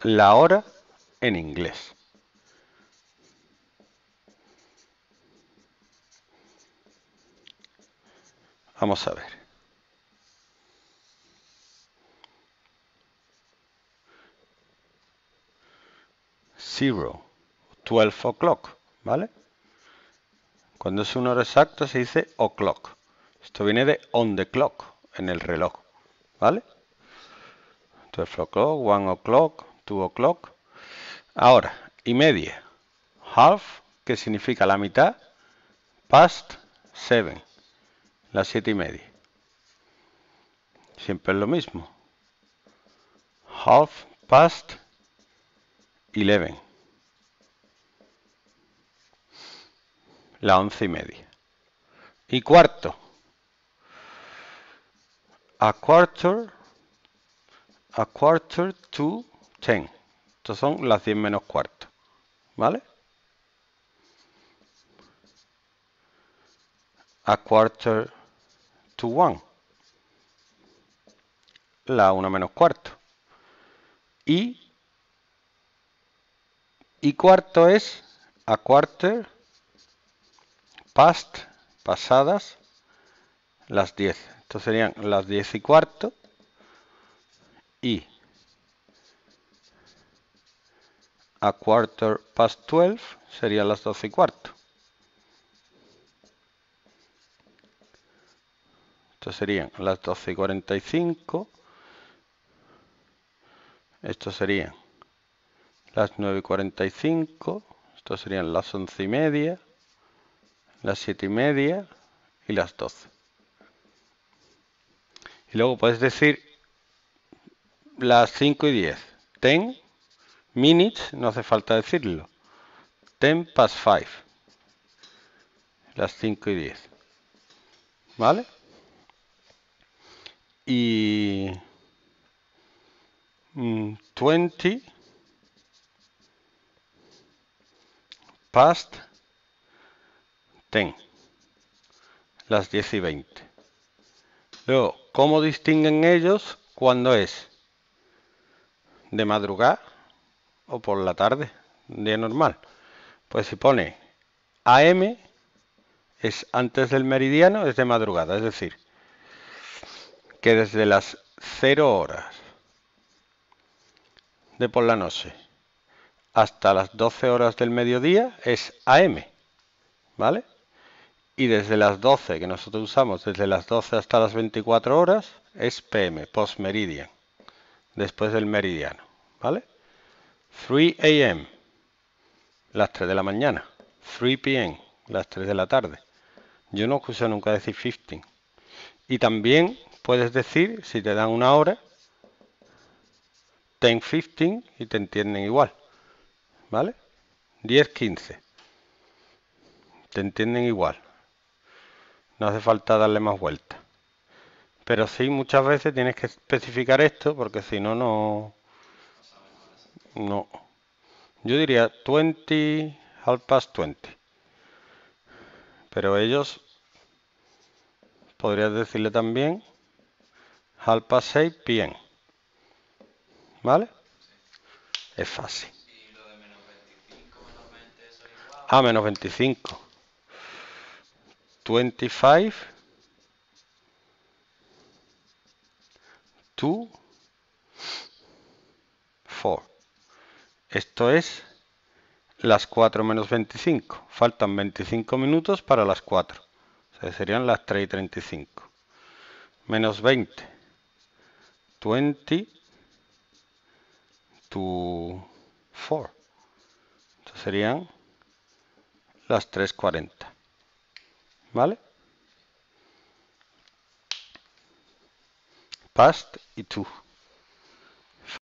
la hora en inglés. Vamos a ver. 12 o'clock, ¿vale? Cuando es una hora exacta se dice o'clock. Esto viene de on the clock, en el reloj, ¿vale? 12 o'clock, 1 o'clock, 2 o'clock. Ahora, y media. Half, que significa la mitad. Past 7, las 7:30. Siempre es lo mismo. Half past 11, las 11:30. Y cuarto. A quarter to 10. Estos son las 10 menos cuarto, ¿vale? A quarter to 1. La 1 menos cuarto. Y cuarto es a quarter past, pasadas, las 10. Estos serían las 10 y cuarto. Y a quarter past 12 serían las 12 y cuarto. Estos serían las 12 y 45. Estos serían las 9 y 45. Estos serían las 11:30, las 7:30 y las 12. Y luego puedes decir las 5 y 10. 10 minutes, no hace falta decirlo. 10 past 5. Las 5 y 10. ¿Vale? Y 20 past 10. Las 10 y 20. Luego, ¿cómo distinguen ellos cuando es de madrugada o por la tarde, un día normal? Pues si pone AM, es antes del meridiano, es de madrugada, es decir, que desde las 0 horas de por la noche hasta las 12 horas del mediodía es AM, ¿vale? Y desde las 12, que nosotros usamos desde las 12 hasta las 24 horas, es PM, post meridian, después del meridiano, ¿vale? 3 AM, las 3 de la mañana. 3 PM, las 3 de la tarde. Yo no escucho nunca decir 15. Y también puedes decir, si te dan una hora, 10:15 y te entienden igual, ¿vale? 10:15. Te entienden igual. No hace falta darle más vueltas. Pero sí, muchas veces tienes que especificar esto porque si no, no. Yo diría 20, half past 20. Pero ellos, podrías decirle también half past 6 PM. ¿Vale? Es fácil. ¿Y lo de menos 25, menos 20, eso es igual? A menos 25. 25 to 4. Esto es las 4 menos 25. Faltan 25 minutos para las 4. O sea, serían las 3 y 35. Menos 20. 20 to 4. Esto serían las 3:40. ¿Vale? Past y to.